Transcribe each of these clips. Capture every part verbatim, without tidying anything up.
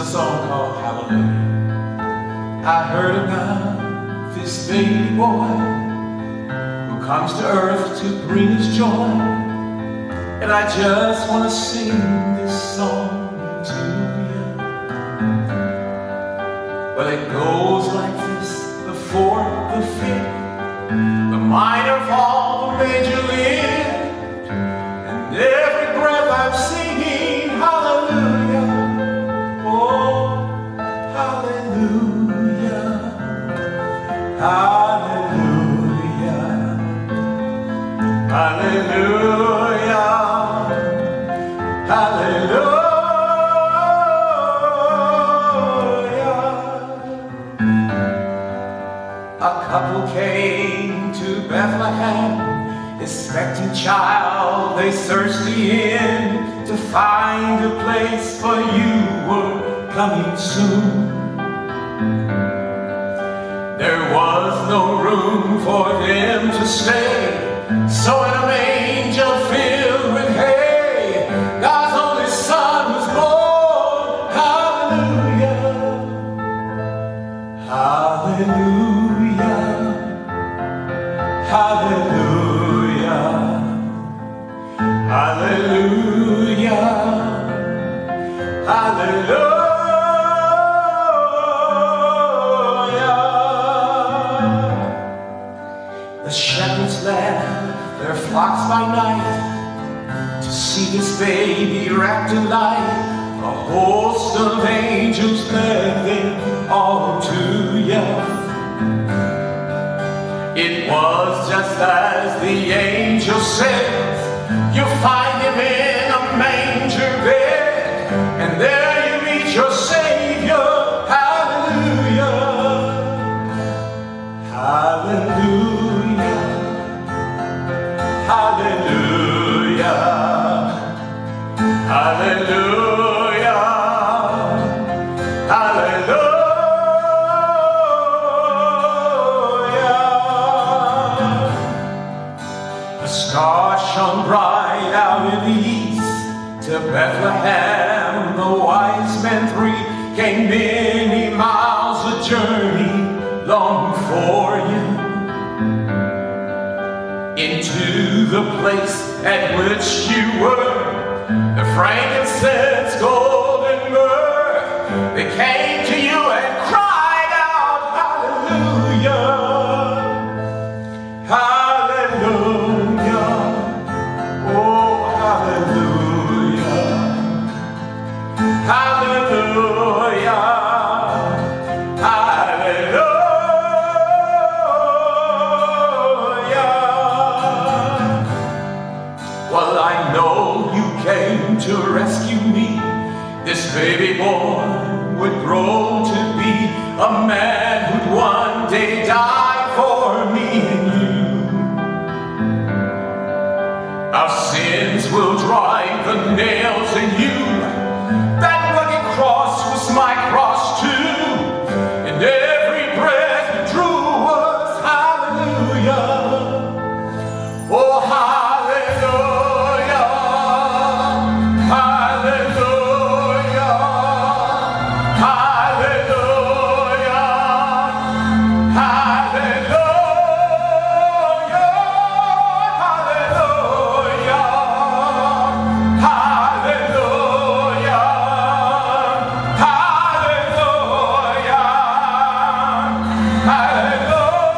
song called Hallelujah. I heard about this baby boy who comes to earth to bring us joy, and I just want to sing this song to you. Well, it goes like this: the fourth, the fifth, the minor fall, the major lift, and every breath I'm singing hallelujah. Oh, hallelujah, hallelujah, hallelujah, hallelujah. A couple came to Bethlehem, expecting child. They searched the inn to find a place, for you were coming soon. There was no room for them to stay, so in a manger filled with hay, God's only Son was born. Hallelujah, hallelujah, hallelujah, hallelujah, hallelujah. The shepherds left their flocks by night to see this baby wrapped in light. A host of angels led them all to you. It was just as the angel said, you'll find him in a manger bed, and there you meet your Savior. Hallelujah, hallelujah, hallelujah, hallelujah, hallelujah. A star shone bright out in the east. To Bethlehem the wise men three came many miles a journey long before you, into the place at which you were, the frankincense, gold, and myrrh. They came to you and cried out hallelujah, hallelujah, oh hallelujah, hallelujah, hallelujah. Well, I know you came to rescue me. This baby boy would grow to be a man who'd one day die for me and you. Our sins will drive the nails in you. That rugged cross was my cross too, and every breath you drew was hallelujah. Oh, hallelujah, hallelujah, hallelujah, hallelujah, hallelujah, hallelujah, hallelujah, hallelujah.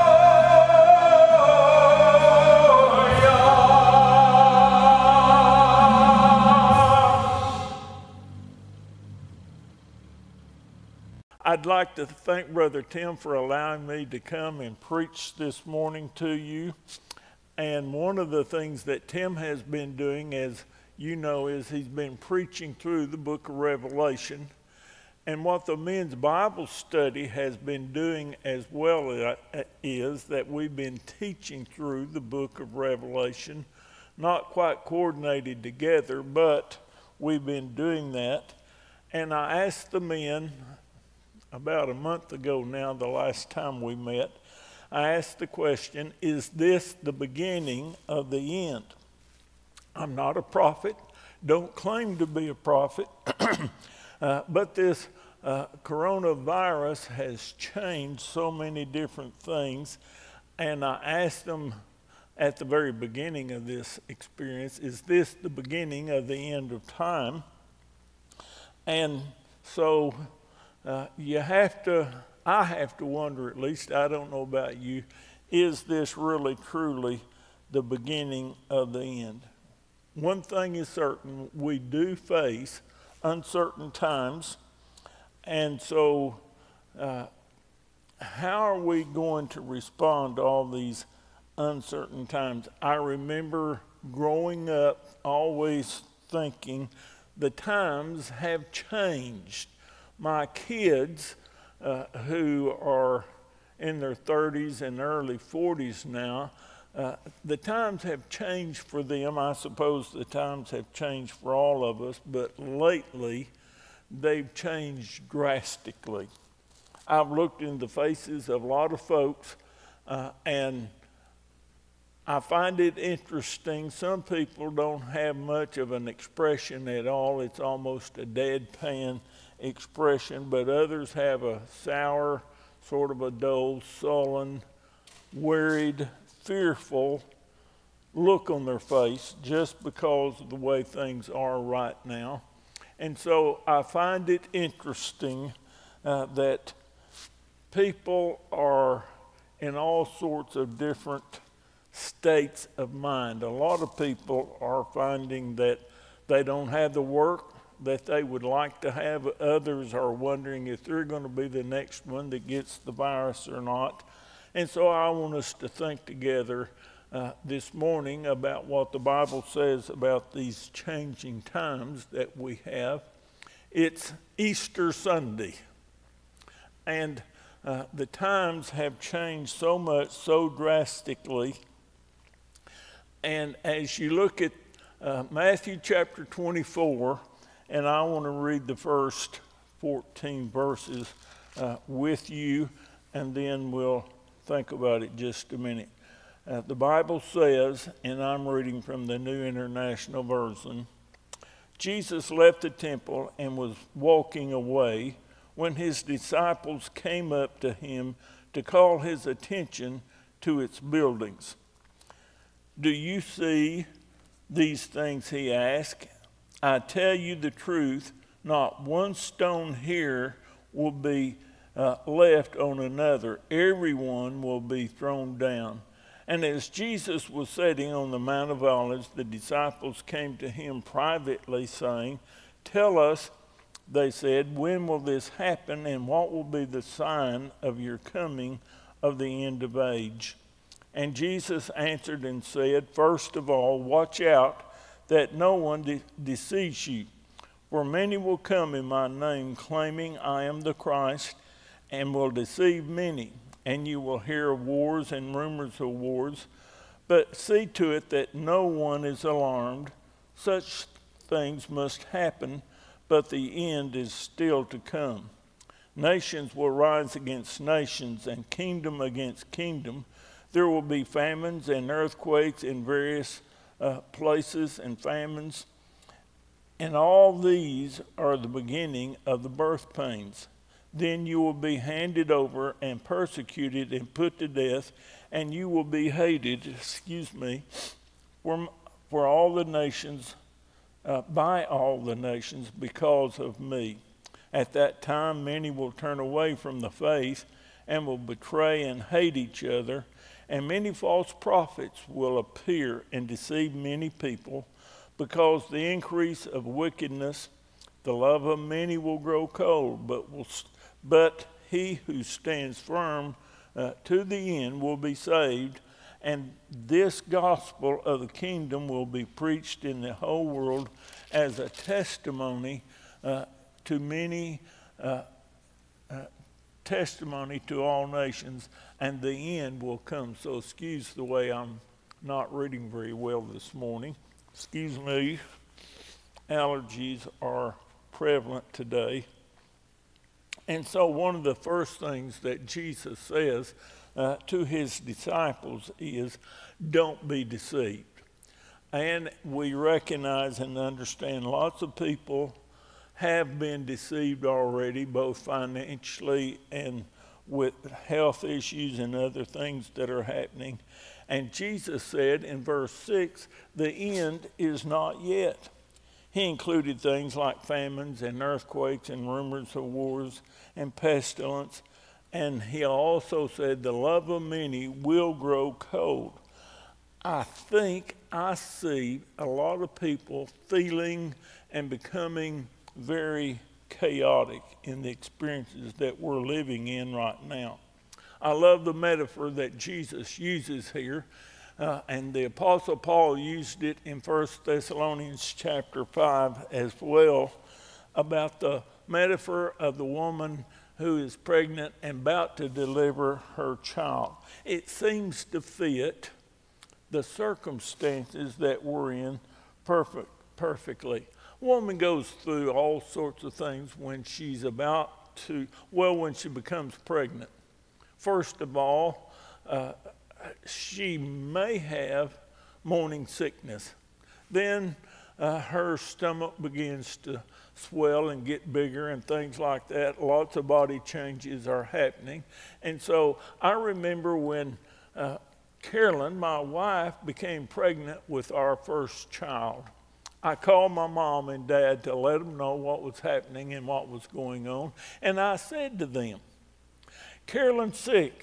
I'd like to thank Brother Tim for allowing me to come and preach this morning to you. And one of the things that Tim has been doing, as you know, is he's been preaching through the book of Revelation. And what the men's Bible study has been doing as well is that we've been teaching through the book of Revelation, not quite coordinated together, but we've been doing that. And I asked the men about a month ago now, the last time we met, I asked the question, is this the beginning of the end? I'm not a prophet, don't claim to be a prophet, uh, but this uh, coronavirus has changed so many different things, and I asked them at the very beginning of this experience, is this the beginning of the end of time? And so uh, you have to, I have to wonder, at least, I don't know about you, is this really truly the beginning of the end? One thing is certain, we do face uncertain times, and so uh, how are we going to respond to all these uncertain times? I remember growing up always thinking the times have changed. My kids, uh, who are in their thirties and early forties now, uh, the times have changed for them. I suppose the times have changed for all of us, but lately they've changed drastically. I've looked in the faces of a lot of folks, uh, and I find it interesting. Some people don't have much of an expression at all. It's almost a deadpan expression, but others have a sour, sort of a dull, sullen, worried, fearful look on their face just because of the way things are right now. And so I find it interesting uh, that people are in all sorts of different states of mind. A lot of people are finding that they don't have the work that they would like to have. Others are wondering if they're going to be the next one that gets the virus or not. And so I want us to think together uh, this morning about what the Bible says about these changing times that we have. It's Easter Sunday, and uh, the times have changed so much, so drastically. And as you look at uh, Matthew chapter twenty-four, and I want to read the first fourteen verses uh, with you, and then we'll think about it just a minute. Uh, the Bible says, and I'm reading from the New International Version, Jesus left the temple and was walking away when his disciples came up to him to call his attention to its buildings. Do you see these things, he asked? I tell you the truth, not one stone here will be uh, left on another. Everyone will be thrown down. And as Jesus was sitting on the Mount of Olives, the disciples came to him privately, saying, Tell us, they said, when will this happen, and what will be the sign of your coming of the end of age? And Jesus answered and said, First of all, watch out that no one de- deceives you. For many will come in my name, claiming I am the Christ, and will deceive many. And you will hear of wars and rumors of wars. But see to it that no one is alarmed. Such things must happen, but the end is still to come. Nations will rise against nations, and kingdom against kingdom. There will be famines and earthquakes in various uh, places and famines. And all these are the beginning of the birth pains. Then you will be handed over and persecuted and put to death, and you will be hated, excuse me, for, for all the nations, uh, by all the nations because of me. At that time, many will turn away from the faith and will betray and hate each other. And many false prophets will appear and deceive many people, because the increase of wickedness, the love of many will grow cold, but will, but he who stands firm uh, to the end will be saved. And this gospel of the kingdom will be preached in the whole world as a testimony uh, to many, uh, uh, testimony to all nations, and the end will come. So excuse the way I'm not reading very well this morning. Excuse me. Allergies are prevalent today. And so one of the first things that Jesus says uh, to his disciples is, don't be deceived. And we recognize and understand lots of people have been deceived already, both financially and with health issues and other things that are happening. And Jesus said in verse six, the end is not yet. He included things like famines and earthquakes and rumors of wars and pestilence. And he also said the love of many will grow cold. I think I see a lot of people feeling and becoming very chaotic in the experiences that we're living in right now. I love the metaphor that Jesus uses here, uh, and the Apostle Paul used it in First Thessalonians chapter five as well, about the metaphor of the woman who is pregnant and about to deliver her child. It seems to fit the circumstances that we're in perfect, perfectly. A woman goes through all sorts of things when she's about to, well, when she becomes pregnant. First of all, uh, she may have morning sickness. Then uh, her stomach begins to swell and get bigger and things like that. Lots of body changes are happening. And so I remember when uh, Carolyn, my wife, became pregnant with our first child. I called my mom and dad to let them know what was happening and what was going on. And I said to them, Carolyn's sick.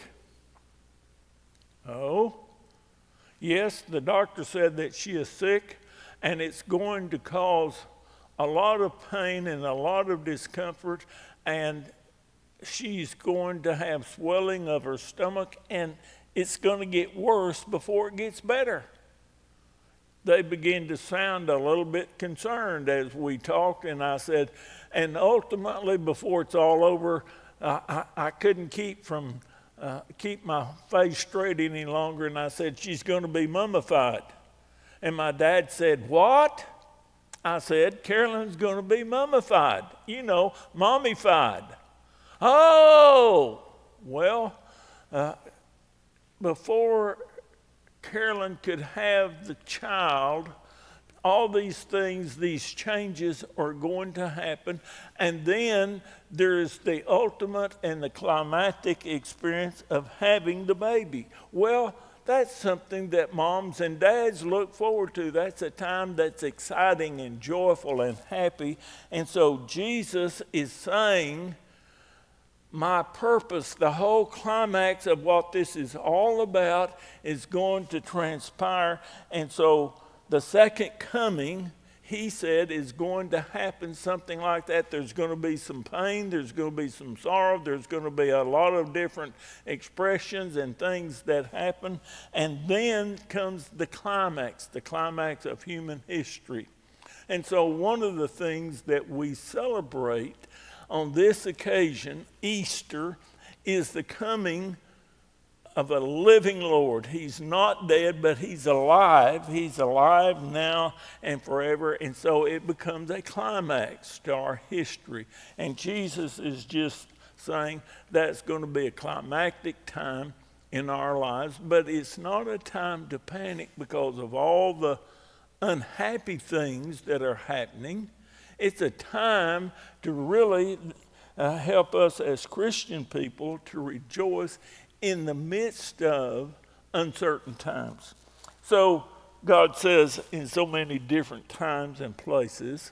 Oh, yes, the doctor said that she is sick and it's going to cause a lot of pain and a lot of discomfort, and she's going to have swelling of her stomach, and it's going to get worse before it gets better. They began to sound a little bit concerned as we talked, and I said, and ultimately before it's all over, uh, I, I couldn't keep from uh, keep my face straight any longer, and I said, she's going to be mummified. And my dad said, what? I said, Carolyn's going to be mummified, you know, mommified. Oh, well, uh, before Carolyn could have the child, all these things, these changes are going to happen. And then there's the ultimate and the climactic experience of having the baby. Well, that's something that moms and dads look forward to. That's a time that's exciting and joyful and happy. And so Jesus is saying, my purpose, the whole climax of what this is all about is going to transpire. And so the second coming, he said, is going to happen something like that. There's going to be some pain. There's going to be some sorrow. There's going to be a lot of different expressions and things that happen. And then comes the climax, the climax of human history. And so one of the things that we celebrate on this occasion, Easter, is the coming of a living Lord. He's not dead, but he's alive. He's alive now and forever. And so it becomes a climax to our history. And Jesus is just saying that's going to be a climactic time in our lives. But it's not a time to panic because of all the unhappy things that are happening. It's a time to really uh, help us as Christian people to rejoice in the midst of uncertain times. So God says in so many different times and places,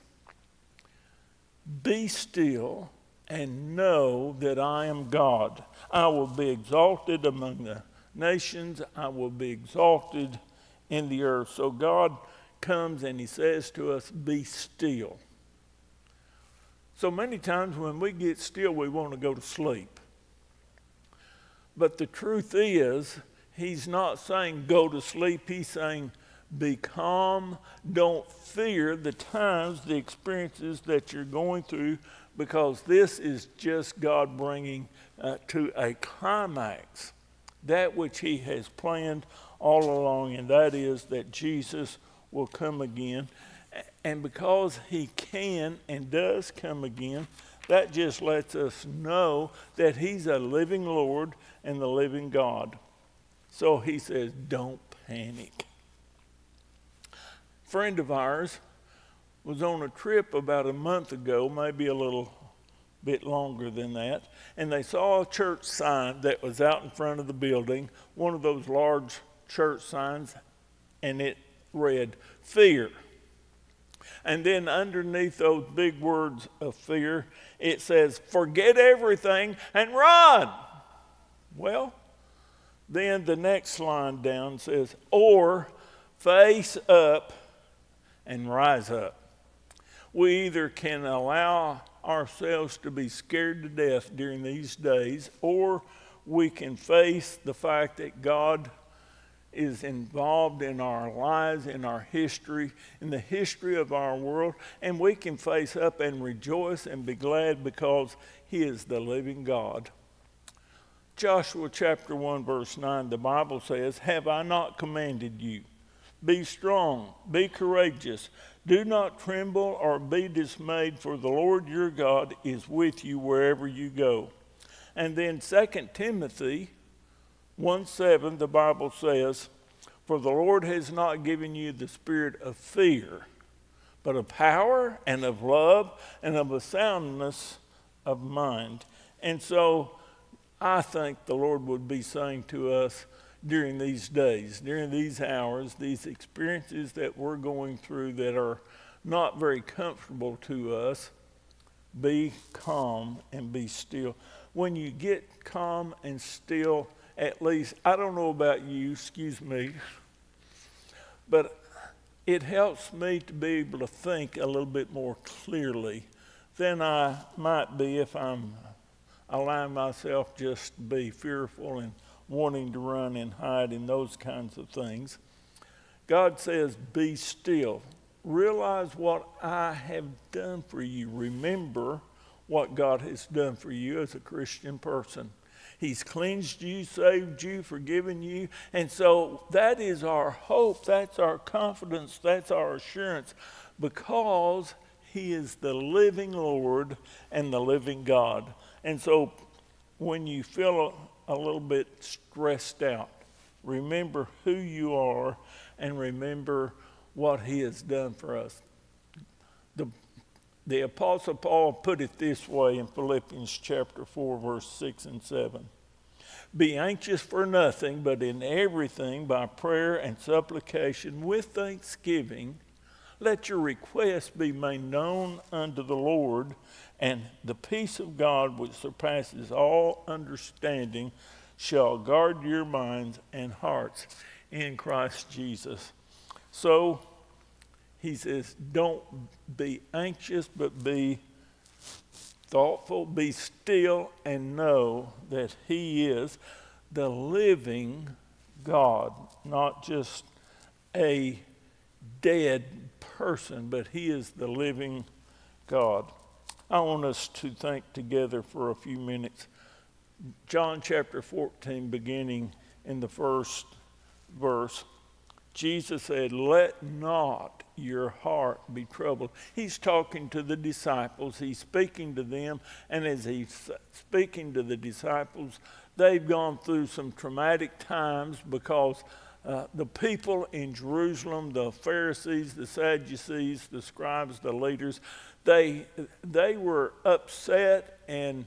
be still and know that I am God. I will be exalted among the nations. I will be exalted in the earth. So God comes and he says to us, be still. So many times when we get still, we want to go to sleep. But the truth is, he's not saying go to sleep. He's saying be calm. Don't fear the times, the experiences that you're going through, because this is just God bringing uh, to a climax that which he has planned all along, and that is that Jesus will come again. And because he can and does come again, that just lets us know that he's a living Lord and the living God. So he says, don't panic. A friend of ours was on a trip about a month ago, maybe a little bit longer than that, and they saw a church sign that was out in front of the building, one of those large church signs, and it read, "Fear." And then underneath those big words of fear, it says, "Forget everything and run." Well, then the next line down says, "Or face up and rise up." We either can allow ourselves to be scared to death during these days, or we can face the fact that God is involved in our lives, in our history, in the history of our world, and we can face up and rejoice and be glad because He is the living God. Joshua chapter one verse nine, the Bible says, "Have I not commanded you? Be strong, be courageous. Do not tremble or be dismayed, for the Lord your God is with you wherever you go." And then Second Timothy one seven, the Bible says, "For the Lord has not given you the spirit of fear, but of power and of love and of a soundness of mind." And so I think the Lord would be saying to us during these days, during these hours, these experiences that we're going through that are not very comfortable to us, be calm and be still. When you get calm and still, at least, I don't know about you, excuse me, but it helps me to be able to think a little bit more clearly than I might be if I'm allowing myself just to be fearful and wanting to run and hide and those kinds of things. God says, "Be still. Realize what I have done for you." Remember what God has done for you as a Christian person. He's cleansed you, saved you, forgiven you. And so that is our hope. That's our confidence. That's our assurance, because He is the living Lord and the living God. And so when you feel a, a little bit stressed out, remember who you are and remember what He has done for us. The, the Apostle Paul put it this way in Philippians chapter four, verse six and seven. "Be anxious for nothing, but in everything by prayer and supplication with thanksgiving, let your requests be made known unto the Lord, and the peace of God, which surpasses all understanding, shall guard your minds and hearts in Christ Jesus." So he says, don't be anxious, but be thoughtful, be still, and know that He is the living God, not just a dead person, but He is the living God. I want us to think together for a few minutes. John chapter fourteen, beginning in the first verse, Jesus said, "Let not your heart be troubled." He's talking to the disciples. He's speaking to them. And as He's speaking to the disciples, they've gone through some traumatic times because uh, the people in Jerusalem, the Pharisees, the Sadducees, the scribes, the leaders, they, they were upset and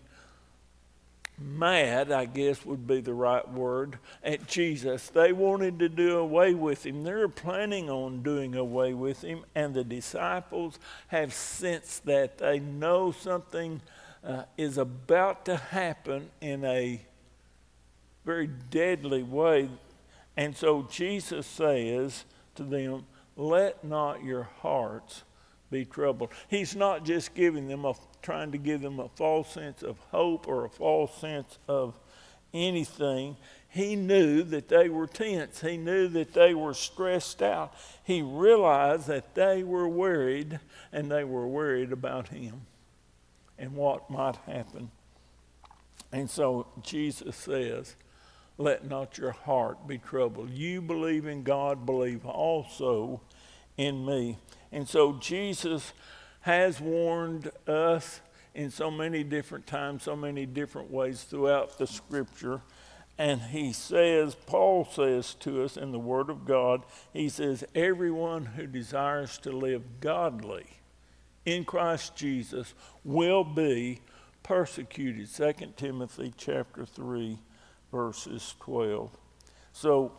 mad, I guess would be the right word, at Jesus. They wanted to do away with Him. They were planning on doing away with Him, and the disciples have sensed that. They know something uh, is about to happen in a very deadly way. And so Jesus says to them, "Let not your hearts be troubled." He's not just giving them a trying to give them a false sense of hope or a false sense of anything. He knew that they were tense. He knew that they were stressed out. He realized that they were worried, and they were worried about Him and what might happen. And so Jesus says, "Let not your heart be troubled. You believe in God, believe also in me." And so Jesus has warned us in so many different times, so many different ways throughout the Scripture. And He says, Paul says to us in the Word of God, he says, everyone who desires to live godly in Christ Jesus will be persecuted. Second Timothy chapter three, verses twelve. So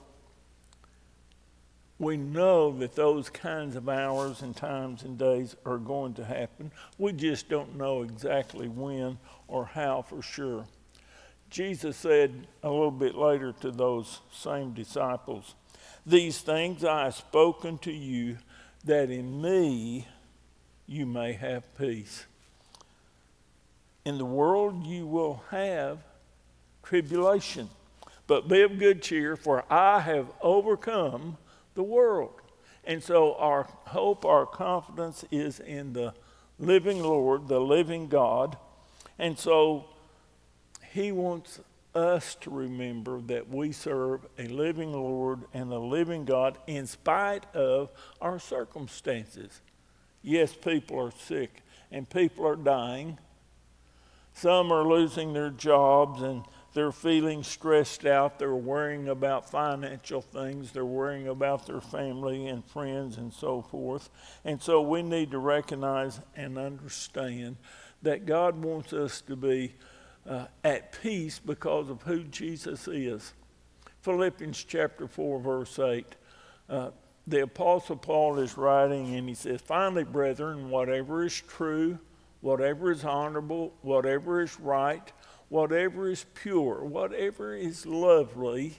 we know that those kinds of hours and times and days are going to happen. We just don't know exactly when or how for sure. Jesus said a little bit later to those same disciples, "These things I have spoken to you, that in me you may have peace. In the world you will have tribulation, but be of good cheer, for I have overcome the world." And so our hope, our confidence is in the living Lord, the living God. And so he wants us to remember that we serve a living Lord and a living God in spite of our circumstances. Yes, people are sick and people are dying. Some are losing their jobs and they're feeling stressed out. They're worrying about financial things. They're worrying about their family and friends and so forth. And so we need to recognize and understand that God wants us to be uh, at peace because of who Jesus is. Philippians chapter four, verse eight. Uh, the Apostle Paul is writing and he says, "Finally, brethren, whatever is true, whatever is honorable, whatever is right, whatever is pure, whatever is lovely,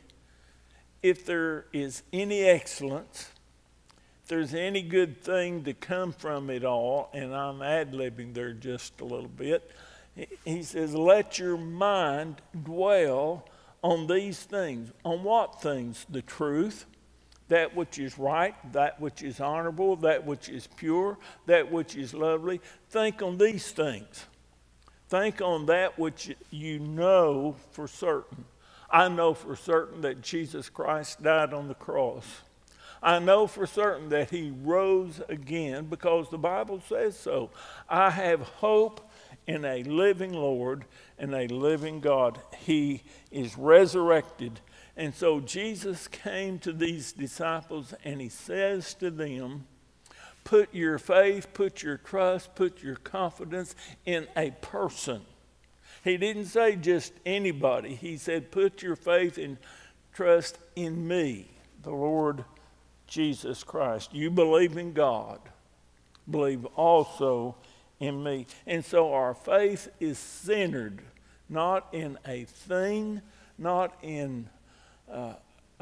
if there is any excellence, if there's any good thing to come from it all," and I'm ad-libbing there just a little bit, he says, "let your mind dwell on these things." On what things? The truth, that which is right, that which is honorable, that which is pure, that which is lovely. Think on these things. Think on that which you know for certain. I know for certain that Jesus Christ died on the cross. I know for certain that he rose again because the Bible says so. I have hope in a living Lord and a living God. He is resurrected. And so Jesus came to these disciples and he says to them, put your faith, put your trust, put your confidence in a person. He didn't say just anybody. He said, put your faith and trust in me, the Lord Jesus Christ. You believe in God, believe also in me. And so our faith is centered not in a thing, not in uh,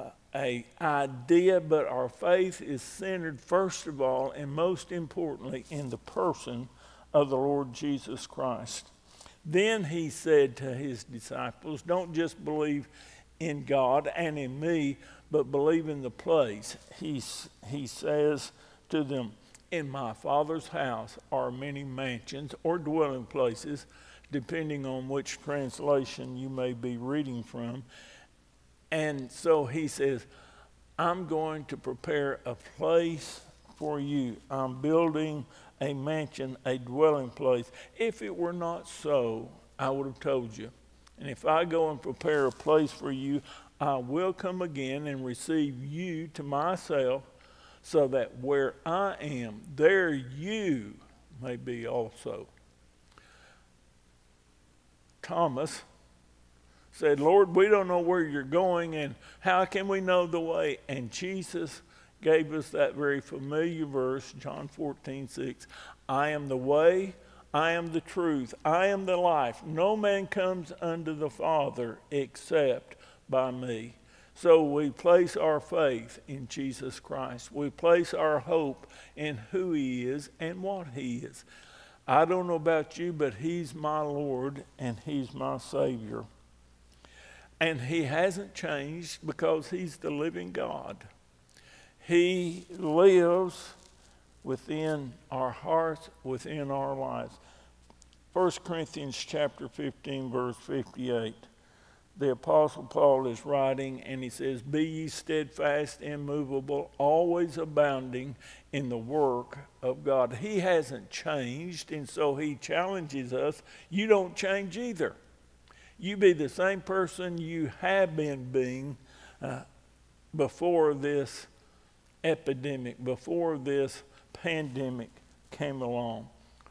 a idea, but our faith is centered first of all and most importantly in the person of the Lord Jesus Christ. Then he said to his disciples, don't just believe in God and in me, but believe in the place. He, he says to them, in my Father's house are many mansions or dwelling places, depending on which translation you may be reading from. And so he says, I'm going to prepare a place for you. I'm building a mansion, a dwelling place. If it were not so, I would have told you. And if I go and prepare a place for you, I will come again and receive you to myself, so that where I am, there you may be also. Thomas said, Lord, we don't know where you're going, and how can we know the way? And Jesus gave us that very familiar verse, John fourteen six. I am the way, I am the truth, I am the life. No man comes unto the Father except by me. So we place our faith in Jesus Christ. We place our hope in who he is and what he is. I don't know about you, but he's my Lord and he's my Savior. And he hasn't changed because he's the living God. He lives within our hearts, within our lives. First Corinthians chapter fifteen, verse fifty-eight. The Apostle Paul is writing and he says, be ye steadfast, immovable, always abounding in the work of God. He hasn't changed, and so he challenges us. You don't change either. You be the same person you have been being uh, before this epidemic, before this pandemic came along.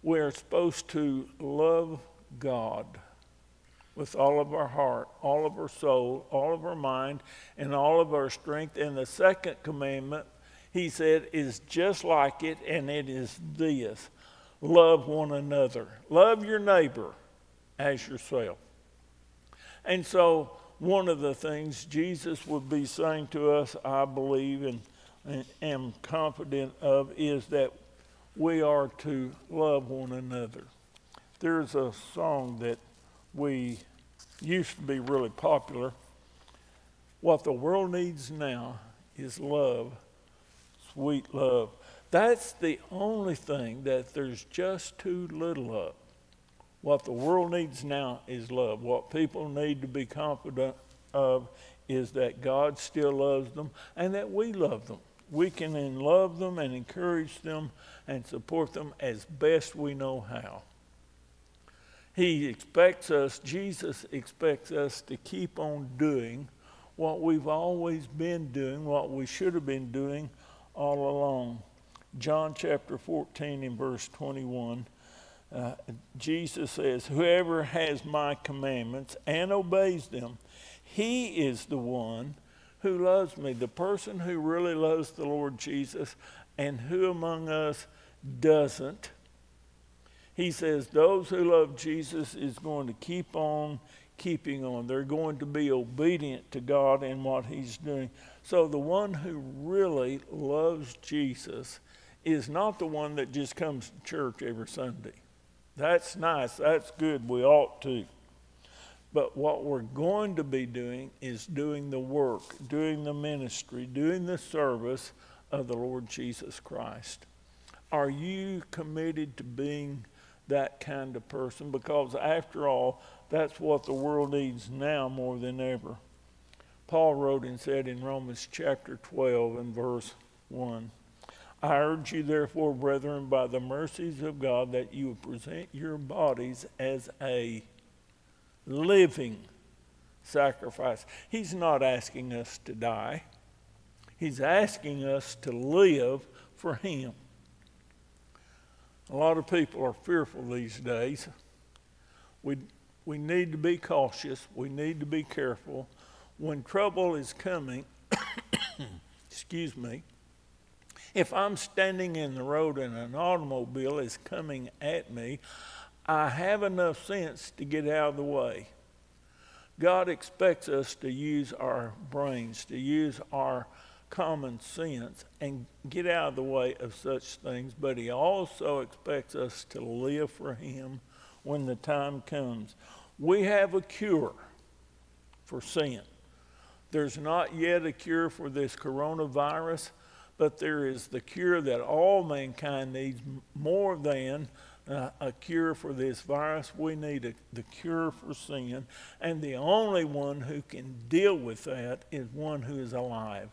We are supposed to love God with all of our heart, all of our soul, all of our mind, and all of our strength. And the second commandment, he said, is just like it, and it is this: love one another. Love your neighbor as yourself. And so one of the things Jesus would be saying to us, I believe and, and am confident of, is that we are to love one another. There's a song that we used to be really popular. What the world needs now is love, sweet love. That's the only thing that there's just too little of. What the world needs now is love. What people need to be confident of is that God still loves them and that we love them. We can love them and encourage them and support them as best we know how. He expects us, Jesus expects us to keep on doing what we've always been doing, what we should have been doing all along. John chapter fourteen and verse twenty-one, uh, Jesus says, whoever has my commandments and obeys them, he is the one who loves me. The person who really loves the Lord Jesus, and who among us doesn't. He says those who love Jesus is going to keep on keeping on. They're going to be obedient to God in what he's doing. So the one who really loves Jesus is not the one that just comes to church every Sunday. That's nice. That's good. We ought to. But what we're going to be doing is doing the work, doing the ministry, doing the service of the Lord Jesus Christ. Are you committed to being that kind of person? Because after all, that's what the world needs now more than ever. Paul wrote and said in Romans chapter twelve and verse one, I urge you therefore, brethren, by the mercies of God, that you would present your bodies as a living sacrifice. He's not asking us to die. He's asking us to live for him. A lot of people are fearful these days. We, we need to be cautious. We need to be careful. When trouble is coming, excuse me, if I'm standing in the road and an automobile is coming at me, I have enough sense to get out of the way. God expects us to use our brains, to use our common sense and get out of the way of such things, but he also expects us to live for him when the time comes. We have a cure for sin. There's not yet a cure for this coronavirus, but there is the cure that all mankind needs more than uh, a cure for this virus. We need a, the cure for sin, and the only one who can deal with that is one who is alive.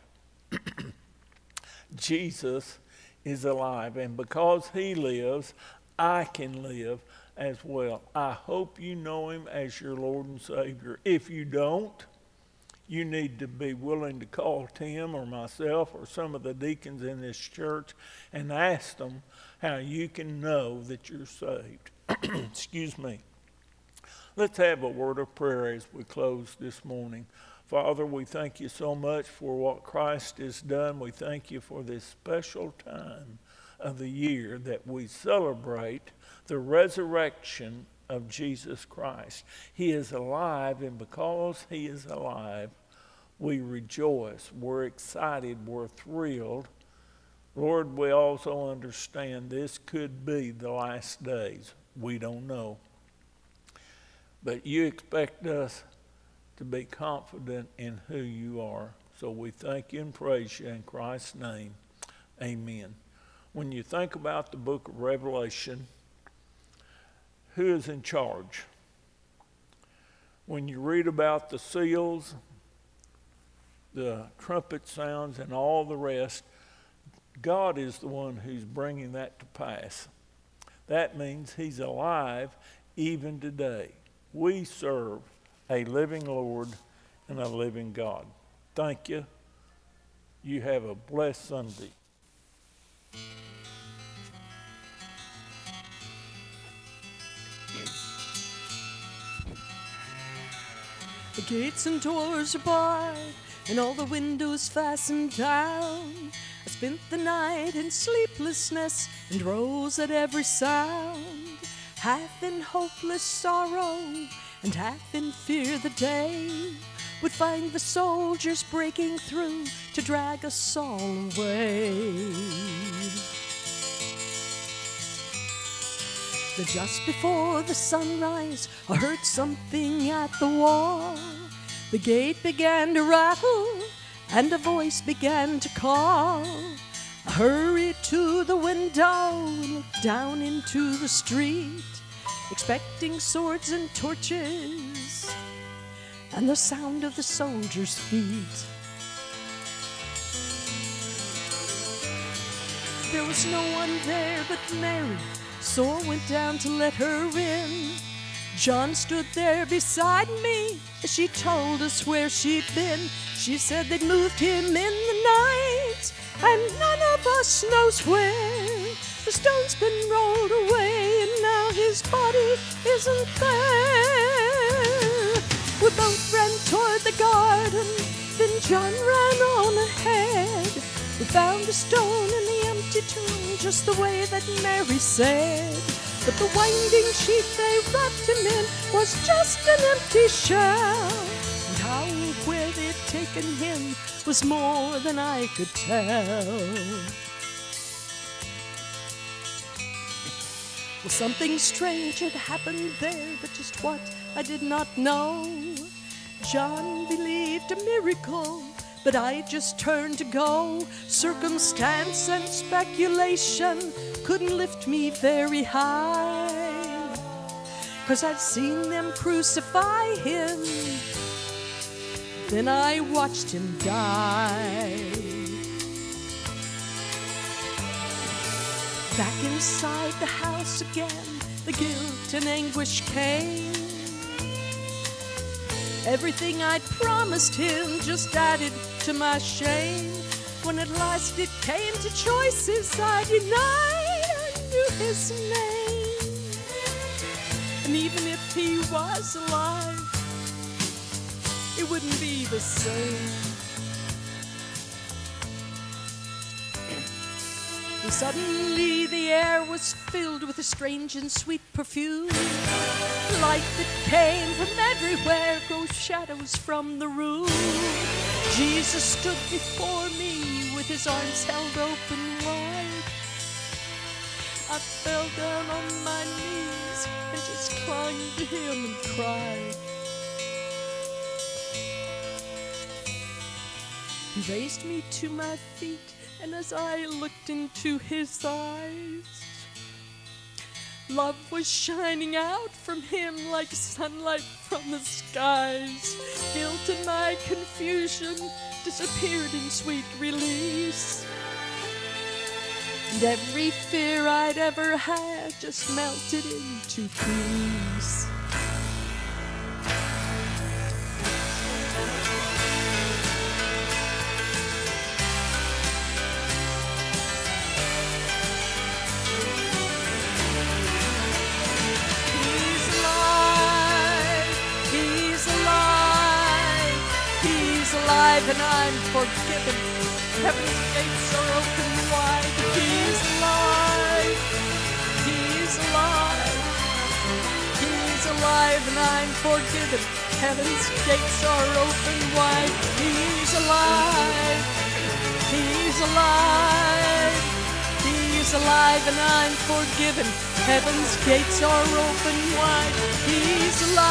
Jesus is alive, and because he lives, I can live as well. I hope you know him as your Lord and Savior. If you don't, you need to be willing to call Tim or myself or some of the deacons in this church and ask them how you can know that you're saved. Excuse me. Let's have a word of prayer as we close this morning. Father, we thank you so much for what Christ has done. We thank you for this special time of the year that we celebrate the resurrection of Jesus Christ. He is alive, and because he is alive, we rejoice. We're excited. We're thrilled. Lord, we also understand this could be the last days. We don't know. But you expect us to be confident in who you are. So we thank you and praise you in Christ's name. Amen. When you think about the book of Revelation, who is in charge? When you read about the seals, the trumpet sounds, and all the rest, God is the one who's bringing that to pass. That means he's alive even today. We serve a living Lord and a living God. Thank you. You have a blessed Sunday. The gates and doors are barred, and all the windows fastened down. I spent the night in sleeplessness and rose at every sound, half in hopeless sorrow and half in fear the day would find the soldiers breaking through to drag us all away. Then just before the sunrise, I heard something at the wall. The gate began to rattle, and a voice began to call. I hurried to the window and looked down into the street, expecting swords and torches and the sound of the soldiers' feet. There was no one there but Mary, so I went down to let her in. John stood there beside me as she told us where she'd been. She said they'd moved him in the night, and none of us knows where. The stone's been rolled away, and now his body isn't there. We both ran toward the garden, then John ran on ahead. We found the stone in the empty tomb, just the way that Mary said. But the winding sheet they wrapped him in was just an empty shell. And how and where they'd taken him was more than I could tell. Well, something strange had happened there, but just what I did not know. John believed a miracle, but I just turned to go. Circumstance and speculation couldn't lift me very high, 'cause I'd seen them crucify him, then I watched him die. Back inside the house again, the guilt and anguish came. Everything I'd promised him just added to my shame. When at last it came to choices I denied, I knew his name. And even if he was alive, it wouldn't be the same. And suddenly the air was filled with a strange and sweet perfume. Light that came from everywhere, gross shadows from the room. Jesus stood before me with his arms held open wide. I fell down on my knees and just clung to him and cried. He raised me to my feet, and as I looked into his eyes, love was shining out from him like sunlight from the skies. Guilt and my confusion disappeared in sweet release, and every fear I'd ever had just melted into peace. And I'm forgiven. Heaven's gates are open wide. He's alive. He's alive. He's alive and I'm forgiven. Heaven's gates are open wide. He's alive. He's alive. He's alive and I'm forgiven. Heaven's gates are open wide. He's alive.